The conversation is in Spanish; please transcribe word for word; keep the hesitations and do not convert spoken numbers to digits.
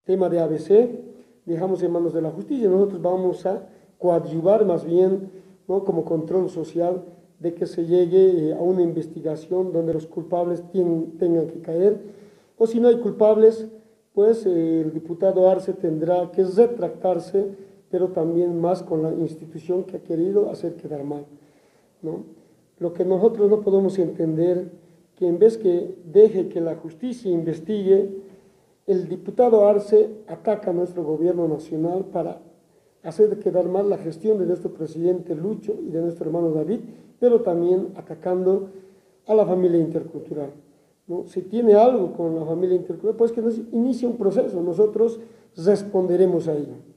tema de A B C, dejamos en manos de la justicia. Nosotros vamos a coadyuvar más bien, ¿no?, como control social, de que se llegue eh, a una investigación donde los culpables tienen, tengan que caer, o si no hay culpables, pues eh, el diputado Arce tendrá que retractarse, pero también más con la institución que ha querido hacer quedar mal, ¿no? Lo que nosotros no podemos entender, que en vez que deje que la justicia investigue, el diputado Arce ataca a nuestro gobierno nacional para hacer quedar mal la gestión de nuestro presidente Lucho y de nuestro hermano David, pero también atacando a la familia intercultural, ¿no? Si tiene algo con la familia intercultural, pues que nos inicie un proceso, nosotros responderemos a ello.